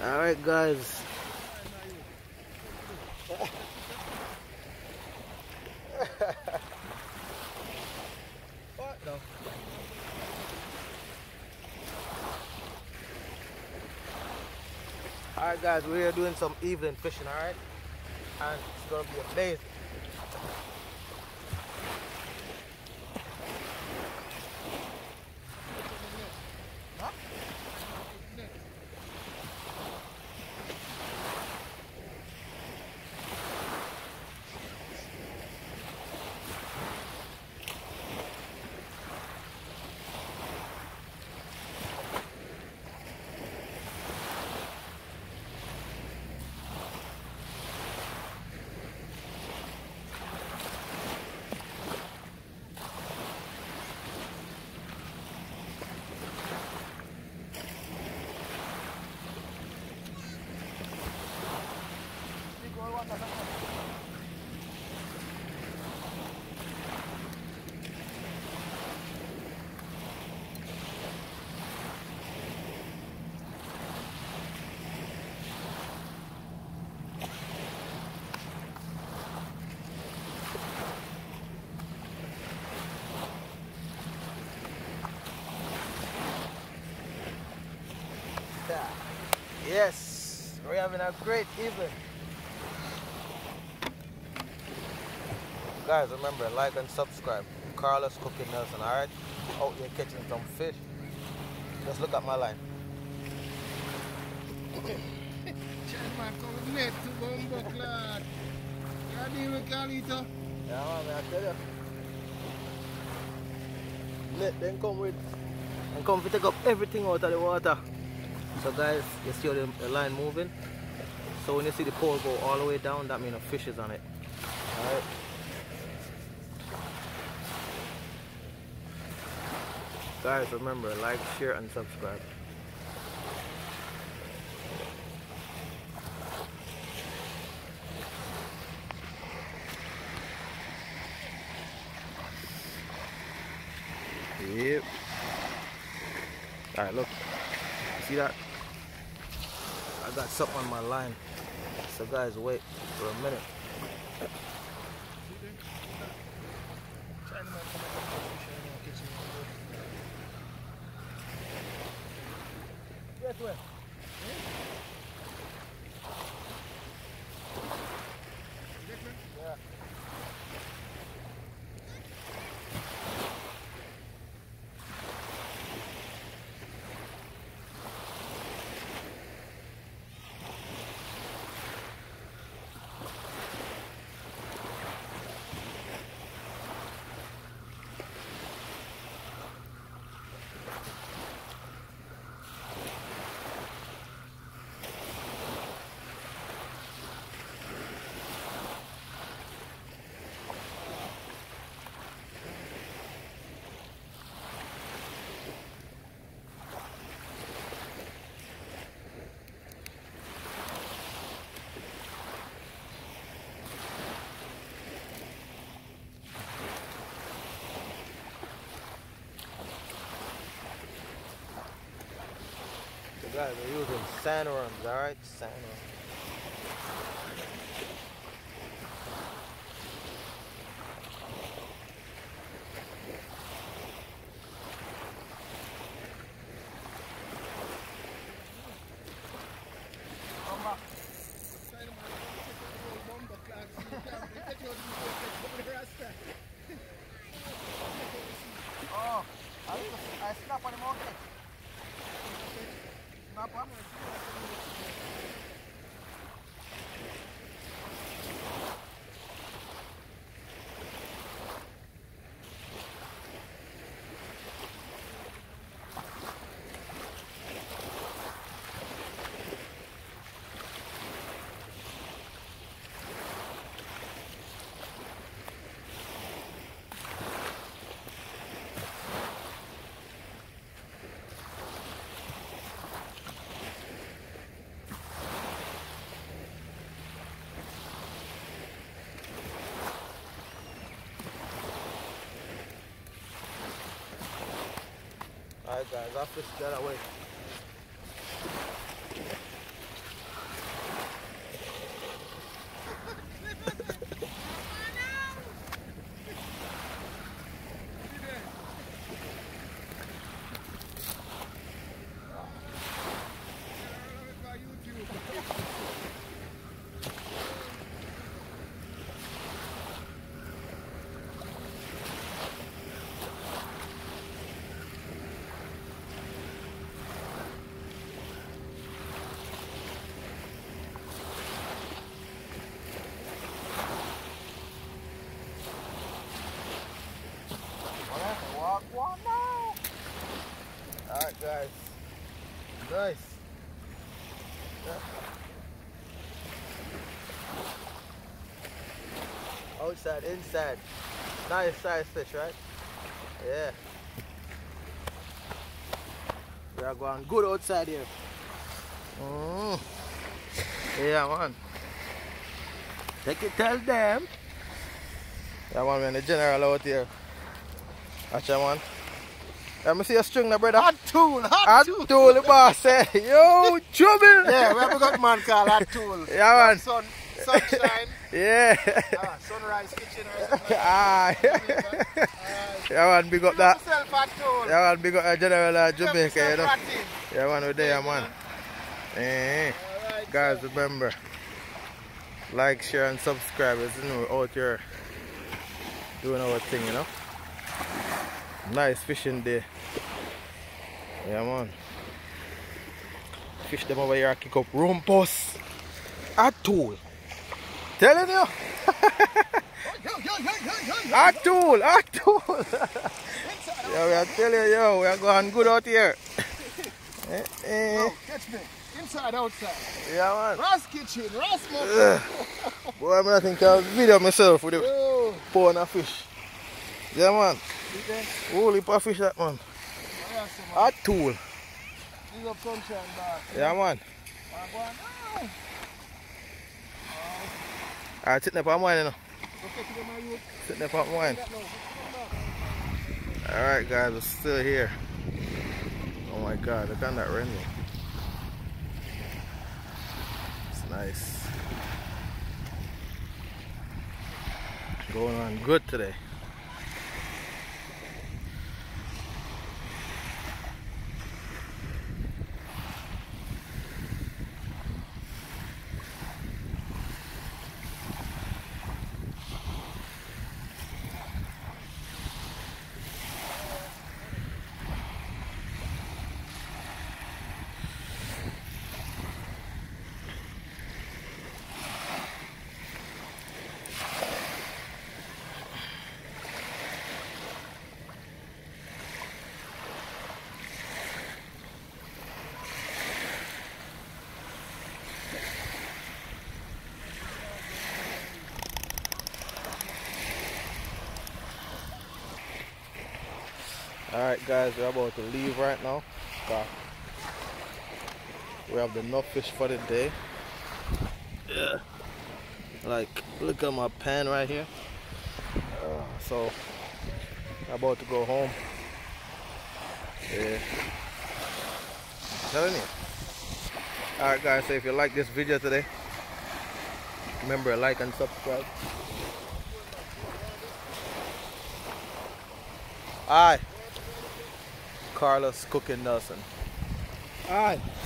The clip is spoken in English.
Alright guys. What no? Alright guys, we're here doing some evening fishing, alright? And it's gonna be amazing. Yes, we're having a great evening. Guys, remember, like and subscribe. Carlos Cooking Nelson, alright? Out here catching some fish. Just look at my line. Yeah, man, I tell you. Net then come to take up everything out of the water. So guys, you see the line moving. So when you see the pole go all the way down, that means a fish is on it. Alright. Guys, remember, like, share and subscribe. Yep. Alright, look. See that? I got something on my line. So guys, wait for a minute. Way. Yeah. Guys, we're using sandworms, alright? Sandworms. Oh, I snap on the mountain. Snap on. Alright guys, I'll fish that away. outside, inside. Nice size fish, right? Yeah. We are going good outside here. Yeah, man. Take it, tell them. Yeah, man, we're in the general out here. Watch out, man. Let me see a string now, brother. Hot tool, Hot tool, the boss say. Yo, trouble. Yeah, we have got man called Hot Tool. Yeah, man. Sunshine. Yeah. Sunrise Kitchen or something. Ah. Yeah, man, big up that. Hot Tool. Yeah, man, big up General Jamaica, you know. Ratty. Yeah, man, we're there, man. Alright, Guys, remember, like, share, and subscribe. You know, we're out here doing our thing, you know. Nice fishing day. Yeah, man. Fish them over here, kick up rumpus. A tool. Telling you. A tool, a tool. Yeah, we are telling you, yo, we are going good out here. Oh, catch me. Inside, outside. Yeah, man. Ross Kitchen, Ross Mountain. Boy, I think I'll video myself with the pound of fish. Yeah, man. Holy heap of fish that, man. A tool. This up Sunshine Bar. Yeah, man. Alright, sitting up on wine, you know. Sitting up on wine. Alright, guys, we're still here. Oh my god, look at that rainbow. It's nice. Going on good today. Alright guys, we're about to leave right now. We have enough fish for the day. Yeah. Like, look at my pan right here. So, I'm about to go home. Yeah. I'm telling you. Alright guys, so if you like this video today, remember like and subscribe. Aye. Carlos Cooking Nelson. Aye.